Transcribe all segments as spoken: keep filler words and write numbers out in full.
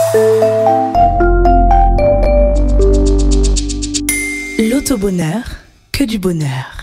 L'auto-bonheur, que du bonheur.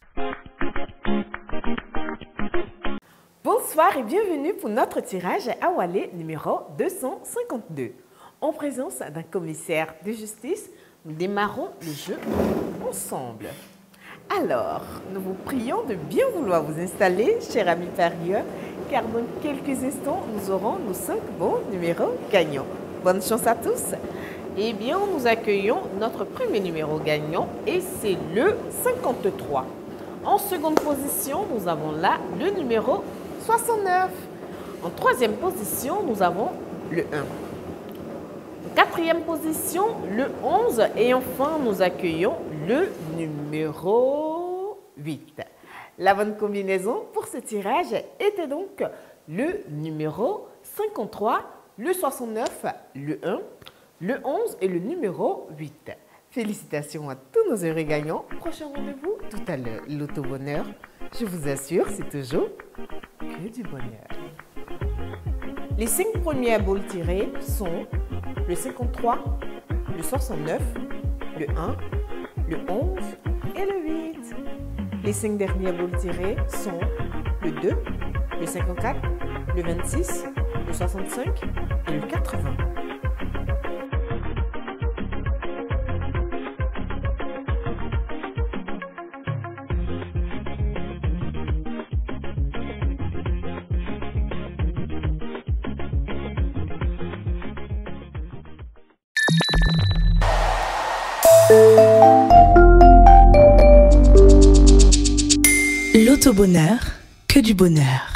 Bonsoir et bienvenue pour notre tirage à Walé numéro deux cent cinquante-deux. En présence d'un commissaire de justice, nous démarrons le jeu ensemble. Alors, nous vous prions de bien vouloir vous installer, cher ami parieur, car dans quelques instants, nous aurons nos cinq bons numéros gagnants. Bonne chance à tous. Eh bien, nous accueillons notre premier numéro gagnant et c'est le cinquante-trois. En seconde position, nous avons là le numéro soixante-neuf. En troisième position, nous avons le un. En quatrième position, le onze. Et enfin, nous accueillons le numéro huit. La bonne combinaison pour ce tirage était donc le numéro cinquante-trois, le soixante-neuf, le un, le onze et le numéro huit. Félicitations à tous nos heureux gagnants. Prochain rendez-vous tout à l'heure. L'auto-bonheur, je vous assure, c'est toujours que du bonheur. Les cinq premières boules tirées sont le cinquante-trois, le soixante-neuf, le un, le onze et le huit. Les cinq dernières boules tirées sont le deux, le cinquante-quatre, le vingt-six, le soixante-cinq et le quatre-vingts. L'auto-bonheur, que du bonheur.